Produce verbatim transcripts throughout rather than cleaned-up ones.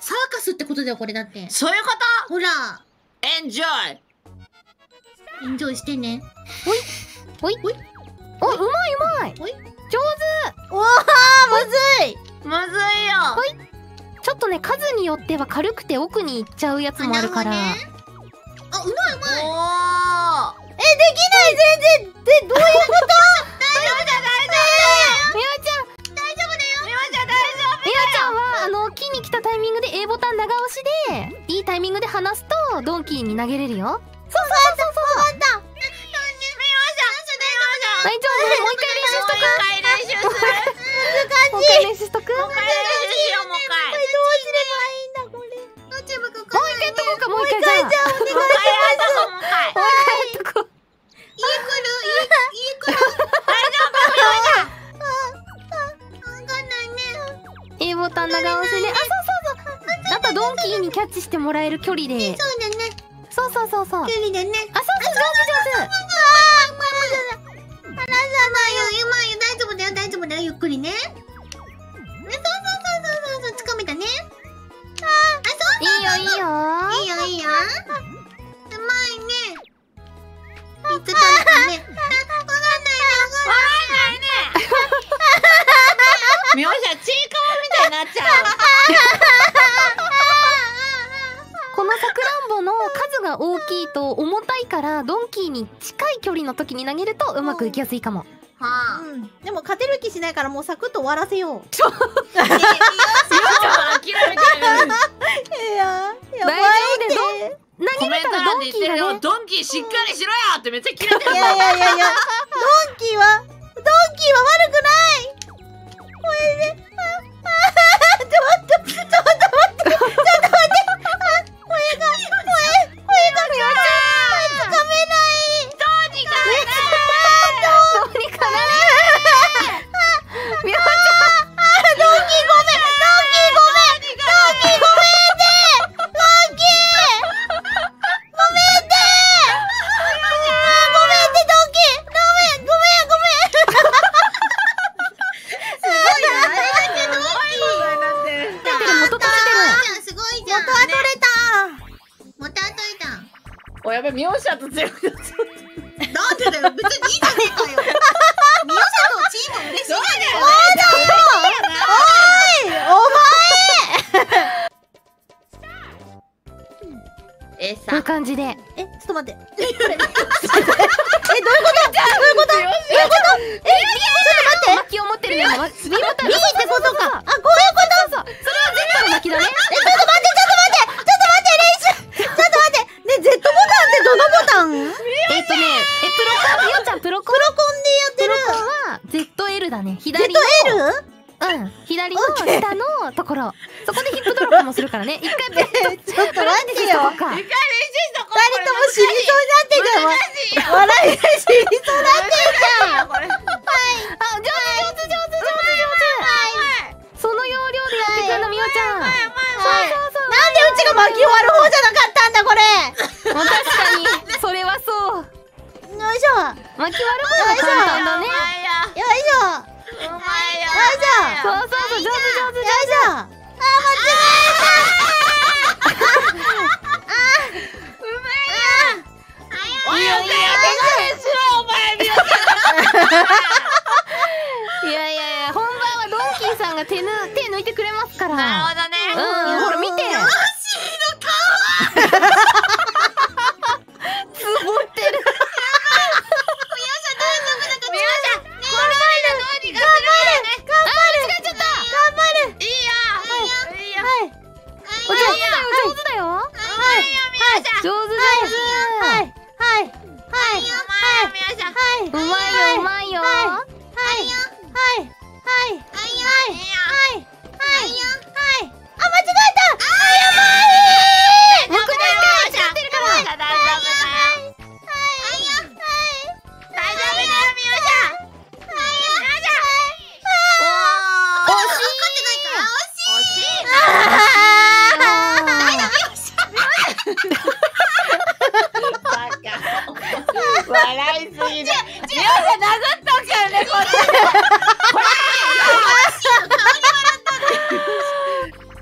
サーカスってことだよ、これだって。 そういうこと。 ほら。 エンジョイ。 エンジョイしてね。 ほい。ほい。ほい。お、うまいうまい。 ほい。 上手。 おー、むずい。 むずいよ。 ほい。ちょっとね、数によっては軽くて奥に行っちゃうやつもあるから。あ、 ね、あ、うまいうまい。 おー。 え、できない全然。で、どういうこと？ 大丈夫だ、大丈夫。 みわちゃん。 大丈夫だよ。 みわちゃん大丈夫。 みわちゃんは、あの、木に来たタイミングで A ボタン長押しで、いいタイミングで離すと、ドンキーに投げれるよ。そうそうそうそう。わかった。大丈夫。もう一回練習しとく。 もう一回練習する。 もう一回練習しとく。 もう一回練習しよう、もう一回。 どうすればいいんだ、これ。 どっちもかもう一回やっとこうか、もう一回じゃあ。 じゃあ、お願いします。 もう一回やっとこう、もう一回。 もう一回やっとこう。 家来る家来る大丈夫、みわちゃん。 わかんないね。 A ボタン長押しで、あ、そうそうそう。あとドンキーにキャッチしてもらえる距離で。 そうだね。 そうそうそうそう。 距離でね。 あ、そうそう、上手上手。 離さないよ、今よ、大丈夫だよ、大丈夫だよ、ゆっくりね。そうそうそうそうそう、つかめたね。あ、あ、そういいよいいよ。 いいよ、いいよ。うまいね。三つ取れたね。わかんないね、わかんないね。 みわちゃん、ちいかわみたいになっちゃう。 このさくらんぼの数が大きいと重たいからドンキーに近い距離の時に投げるとうまくいきやすいかも。 はあ。 うん。でも勝てる気しないからもうサクッと終わらせよう。 みわちゃん諦めてる。 いや、やばい大丈夫って。 投げれたらドンキーがね。 ドンキーしっかりしろよってめっちゃキレてる。 いやいやいやいや、ドンキーは、ドンキーは悪くない。これで、あ、あ、ちょっと、ちょっと待って、ちょっと待って、ちょっと待って、あ、声が、声、声が、みわちゃん、つかめない。 どうにかなれ。 どうにかなれ。みわちゃん。 あ、ドンキーごめん、ドンキーごめん、ドンキーごめんで、ドンキー、ごめんで、あ、ごめんで、ドンキー、ごめん、ごめん、ごめん。 すごいな、あれだけドンキー。 出てる、元取れてる。 すごいじゃん。 元は取れた。 元は取れた。 お、やべ、みわちゃんと強くなっちゃった。 なんでだよ、別にいいじゃねえかよ。みよさんとチーム嬉しいじゃねえかよ。 おい、お前。 えこういう感じで。 え、ちょっと待って。え、これ。え、どういうこと？どういうこと？どういうこと？え、ちょっと待って。 巻きを持ってるよ。ビーボタン。 ビーってことか。あ、こういうこと？ そうそう。それは Z の巻きだね。 え、ちょっと待って、ちょっと待って、ちょっと待って、練習。ちょっと待って。ね、Z ボタンってどのボタン？ えっとね、え、プロコン、みおちゃんプロコン。 プロコンでやってる。 プロコンは ゼットエル だね。左の。 ゼットエル？ うん。左の下のところ。そこでヒップドロップもするからね。一回ベッちょっと待ってよ。 とか。 一回練習しとこう。 二人とも死にそうになってんじゃん。笑いが死にそうになってんじゃん。 これ。 あ、上手上手上手上手上手。その要領でやってくるの、みおちゃん。そうそうそう。 なんでうちが巻き終わる方じゃなかったんだこれ。 もう確かに、それはそう。 よいしょ。 巻き割る方が簡単だね。 よいしょ。 うまいよ。 そうそうそう、上手上手上よいしょ。あー、待おいよ、手加減しろ、お前、みわちいやいやいや、本番はドンキーさんが手ぬ手抜いてくれますから。 ゃん。なるほどね。 うん、ほら見て。つぼってる。上手上手。 はいはいはいはいうまいようまいよ。 はいはいはいはいはいはいはい。あ、間違えた。あ、やばい。 僕だけやってるから。 大丈夫だよ。大丈夫だよ、みわちゃん。惜しいな。笑いすぎだ。みわちゃん殴ったからね、これ。これ。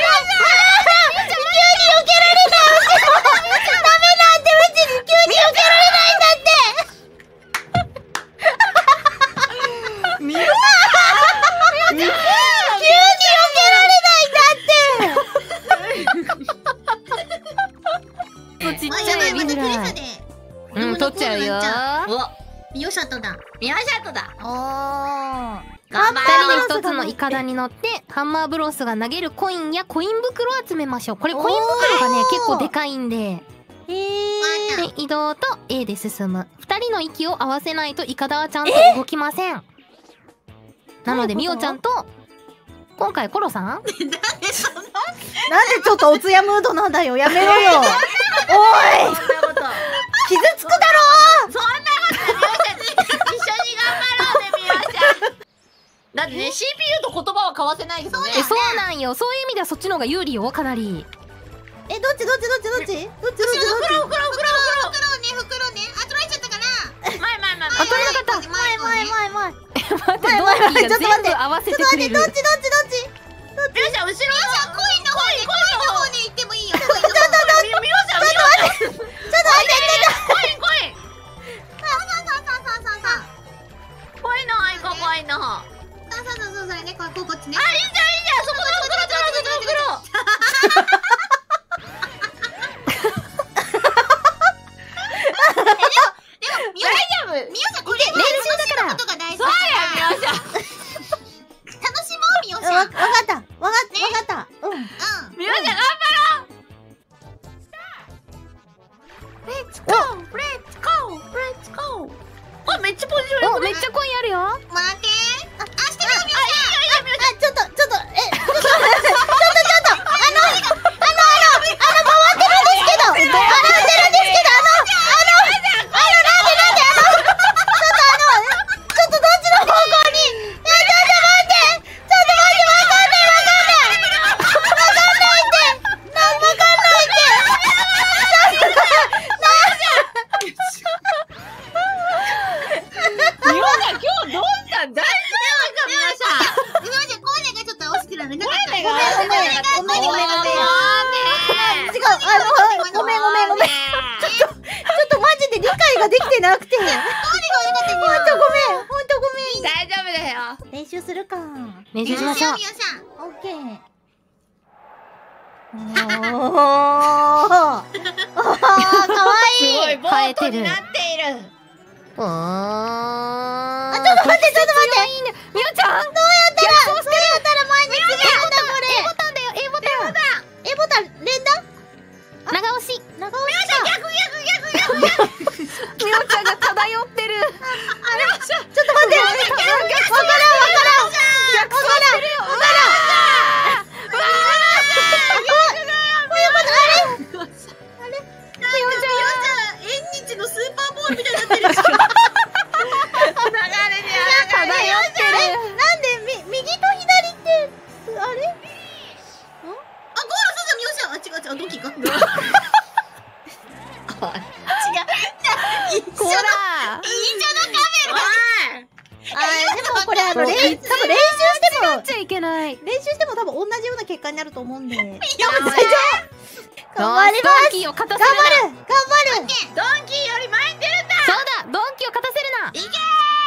取っちゃうよ。 ミオシャットだ。 ミオシャットだ。 おー。 頑張二人ろう。 で一つのイカダに乗ってハンマーブロスが投げるコインやコイン袋を集めましょう。これコイン袋がね結構でかいんで。 へー。 で移動と A で進む。二人の息を合わせないとイカダはちゃんと動きません。なのでミオちゃんと今回コロさんなんでちょっとおつやムードなんだよ。やめろよ。おい。 そんなこと。 傷つくだろそんなことミオちゃん一緒に頑張ろうねミオちゃん。だってね シーピーユー と言葉は交わせないですね。 えそうなんよ。そういう意味ではそっちの方が有利よかなり。 え、どっちどっちどっちどっちどっちどっちどっち袋袋袋袋ね、袋ね。あ、取られちゃったかな。 前前前あ、取れなかった。 前前前。 前前。 待って、ドンキーが全部合わせてくれる。 どっちどっちどっちミオちゃん後ろのコインの方ね、コインの方ね行ってもいいよ。 ちょっと待ってミオちゃんミオちゃんちょっと待ってコインコインさあさあさあさあさあさあ。 コインの方行こうコインの方。あさあさあさあそれね、こここっちね。 いいじゃんいいじゃんそこの袋取ろうそこの袋。 ミオちゃん、ミオちゃんこれ練習だからことが大事だから。 ミオちゃん楽しもうミオちゃん。 わかったわかったわかったうん。 うん。 ミオちゃん頑張ろう。レッツゴーレッツゴーレッツゴー。あめっちゃポジション。 お、めっちゃコインあるよ。 待って。あ、してみようミオちゃん。 あ、ちょっとちょっとえ、ちょっとちょっとちょっとあのあのあのあの回ってるんですけど、回ってるんですけど、あのあのあのなんでなんであのちょっとあのちょっとどっちの方向にえ、ちょっと待ってちょっと待ってわかんないわかんないわかんないってなんわかんないってミオちゃん今日どうしたん大丈夫かミオちゃん。 ミオちゃん、声がちょっと惜しくなる。なかった。 声がごめんごめんごめんごめんごめん違うあのごめんごめんごめんちょっとちょっとマジで理解ができてなくてほんとごめんほんとごめん大丈夫だよ。 練習するか練習しましょう。 ミオちゃん。 オッケーおーおーかわすいいごいボートになっている。 うーん。 あ、ちょっと待ってちょっと待っていいね。ミオちゃん。 どうやったらどうやったら前に進むんだこれ A ボタンだよ。A ボタン。 A ボタン連打長押し。 長押しか逆逆逆逆。 ミオちゃんが漂ってる。 ちょっと待ってわからんわからんわからんわからん縁日のスーパーボールみたいになってるでしょ。 流れに漂ってる。 なんでみ右と左ってあれあ、ゴールそうじゃん、ミオちゃん。あ、違う違う、ドキか。 あ一緒の、 こら一緒のカメラ。 あーでもこれあの練多分練習しても間違っちゃいけない。 練習しても多分同じような結果になると思うんで。頑や張りますドンキーを勝たせるな。 頑張る頑張る。 ドンキーより前に出るんだ。 そうだ、ドンキーを勝たせるな。 いけ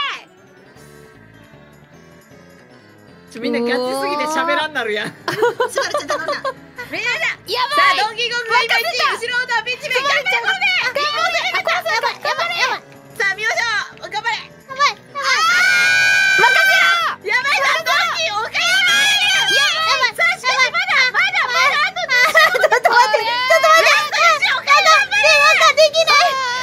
ー。ちょみんなガチすぎて喋らんなるやん。 スバルちゃん頼んだ。 みんなだ。 やさあドンキーコングが今一、後ろのピッチで頑張れ頑張れ。 やばいやばいやばい。 さあ見ましょう。頑張れ。 やばいやばいなドンキーおかしい。やばい。さあしかしまだまだまだあとちょっと待ってちょっと待って。 おかしい。 なんかできない。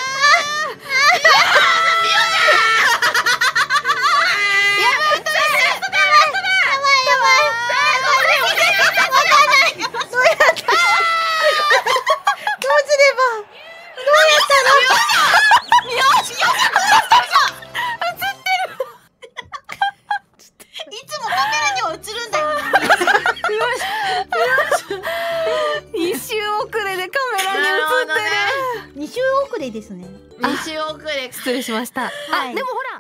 いつもカメラには映るんだよ。 一周遅れでカメラに映ってる。 二週遅れですね。 二週遅れ。 失礼しました。あ、 はいでもほら。